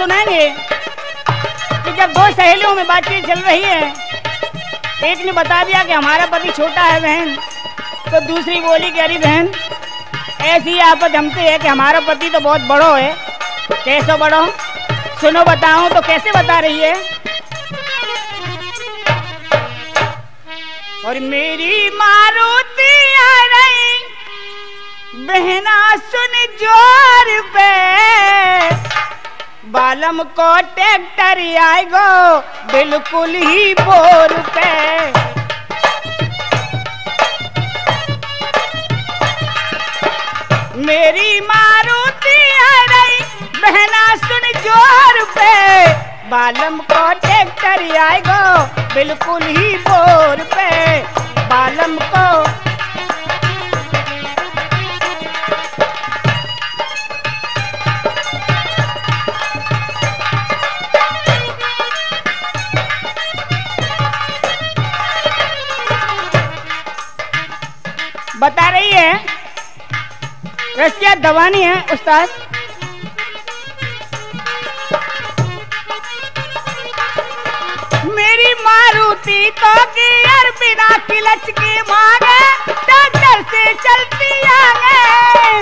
सुनाएंगे कि जब दो सहेलियों में बातचीत चल रही है, एक ने बता दिया कि हमारा पति छोटा है बहन, तो दूसरी बोली कि अरे बहन ऐसी आफत हमसे है कि हमारा पति तो बहुत बड़ो है। कैसे बड़ो? सुनो बताऊं तो कैसे बता रही है। और मेरी मारुति आ रही बहना सुन जोर पे, बालम को ट्रैक्टर आएगो बिल्कुल ही बोर पे। मेरी मारुति आ रही बहना सुन जोर पे, बालम को ट्रैक्टर आएगो बिल्कुल ही बोर पे। बालम को बता रही है, रसिया दवानी है उस्ताद। मेरी मारुति तो गियर बिना क्लच के मांगे, ट्रैक्टर से चलती आगे।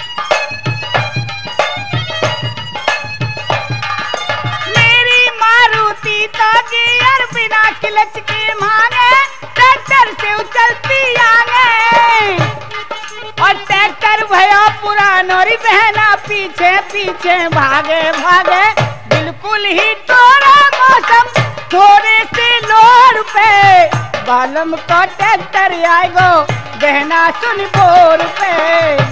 मेरी मारुति तो गियर बिना क्लच के मांगे, ट्रैक्टर से चलती आगे। और ट्रैक्टर भया पुराना और बहना पीछे पीछे भागे भागे, बिल्कुल ही तोड़ा मौसम थोड़े से लोर पे। बालम को ट्रैक्टर आएगो बहना सुन बोर पे।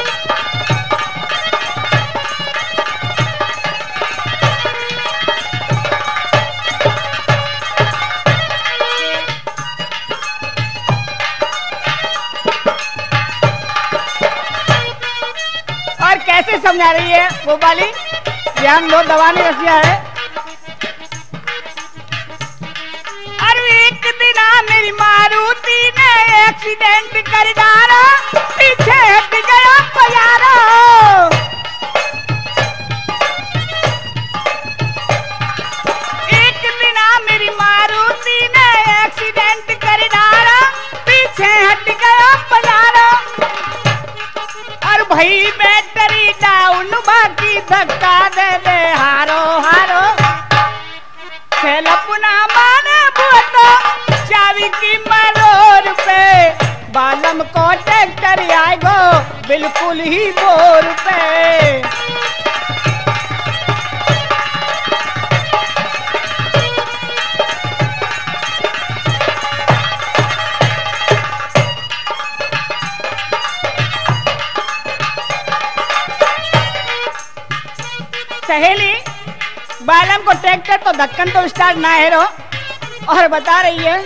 और कैसे समझा रही है वो वाली, ध्यान लो, दवानी रसिया है। एक दिन मेरी मारुति ने एक्सीडेंट कर डाला, पीछे हट गया पयारा। एक दिन मेरी मारुति ने एक्सीडेंट कर डाला, पीछे हट गया पयारा। और भाई बैटरी डाउन, बाकी धक्का दे दे हारो हारो। खेल अपना माने चाबी की मरोड़ पे, बालम को ट्रैक्टर आएगो बिल्कुल ही बोर पे। सहेली बालम को ट्रैक्टर तो धक्कन तो स्टार्ट ना है रो। और बता रही है,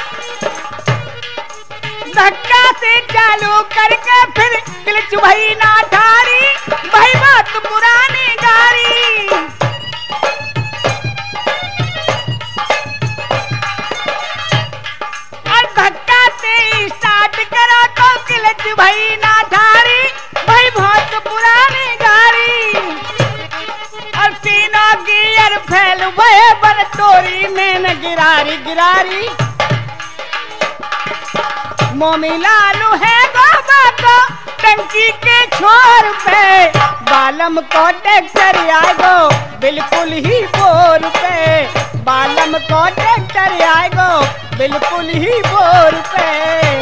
धक्का से चालू करके फिर क्लच भाई ना ठारी, भाई बात पुरानी गाड़ी। और धक्का से स्टार्ट करा तो क्लच भाई ना ठारी, भाई बहुत पुरानी गाड़ी। और तीनों गियर फैल भये बन तोरी में न गिरारी गिरारी। मोमी लालू है बाबा को टंकी के छोर पे, बालम को ट्रैक्टर आएगो बिल्कुल ही बोर पे। बालम को ट्रैक्टर आएगो बिल्कुल ही बोर पे।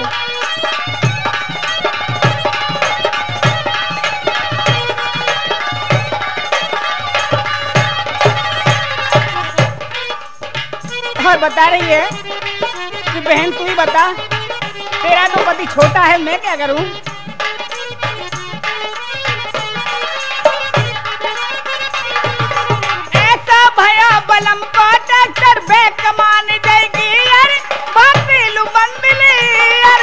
और बता रही है कि बहन तू ही बता, तेरा तो पति छोटा है, मैं क्या करूं। ऐसा भया बलम को ट्रैक्टर बैक मान जाएगी यार, बातिलू बंदली यार।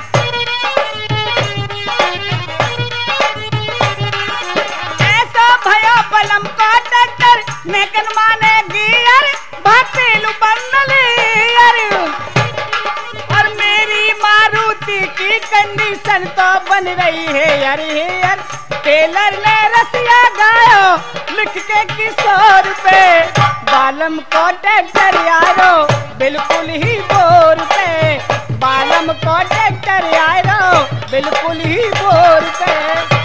ऐसा भया बलम को ट्रैक्टर मैकन मानेगी यार, बातिलू बंदली यार। और मेरी मारुति की कंडीशन तो बन रही है यार। टेलर ने रसिया गायो लिख के किशोर पे, बालम को ट्रैक्टर यारो बिल्कुल ही बोर पे, बालम को ट्रैक्टर यारो बिल्कुल ही बोर पे।